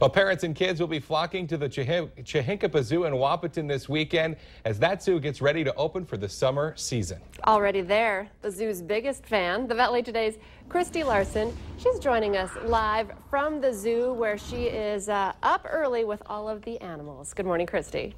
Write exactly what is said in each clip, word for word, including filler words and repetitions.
Well, parents and kids will be flocking to the Chahinkapa Zoo in Wahpeton this weekend as that zoo gets ready to open for the summer season. Already there, the zoo's biggest fan, the Valley Today's Christy Larson. She's joining us live from the zoo where she is uh, up early with all of the animals. Good morning, Christy.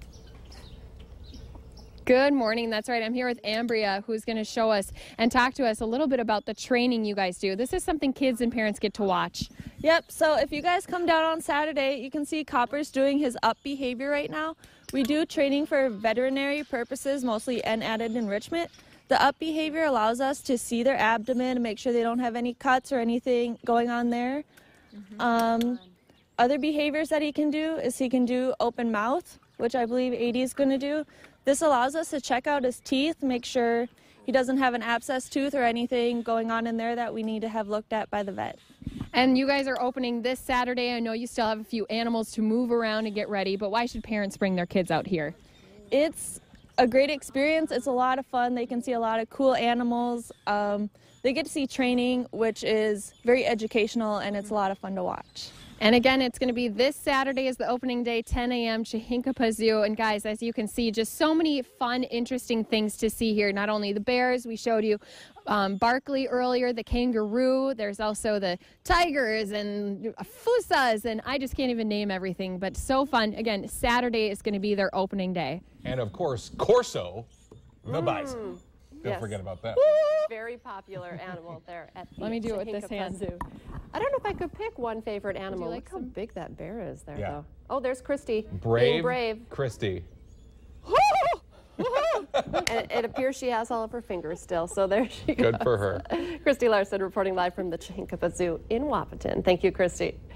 Good morning. That's right. I'm here with Ambria, who's going to show us and talk to us a little bit about the training you guys do. This is something kids and parents get to watch. Yep. So if you guys come down on Saturday, you can see Copper's doing his up behavior right now. We do training for veterinary purposes mostly and added enrichment. The up behavior allows us to see their abdomen and make sure they don't have any cuts or anything going on there. Mm-hmm. um, other behaviors that he can do is he can do open mouth, which I believe A D is going to do. This allows us to check out his teeth, make sure he doesn't have an abscess tooth or anything going on in there that we need to have looked at by the vet. And you guys are opening this Saturday. I know you still have a few animals to move around and get ready, but why should parents bring their kids out here? It's a great experience. It's a lot of fun. They can see a lot of cool animals. Um, they get to see training, which is very educational, and it's a lot of fun to watch. And again, it's going to be this Saturday is the opening day, ten A M Chahinkapa Zoo. And guys, as you can see, just so many fun, interesting things to see here. Not only the bears, we showed you um, Barkley earlier, the kangaroo. There's also the tigers and fusas, and I just can't even name everything, but so fun. Again, Saturday is going to be their opening day. And of course, Corso, the Mm. bison. Don't yes. forget about that. Very popular animal there at the Let me do it with this Chahinkapa hand. Zoo. I don't know if I could pick one favorite animal. like Look how some? big that bear is there, Yeah. though. Oh, there's Christy. Brave, Being brave. Christy. And it appears she has all of her fingers still, so there she goes. Good for her. Christy Larson reporting live from the Chahinkapa Zoo in Wahpeton. Thank you, Christy.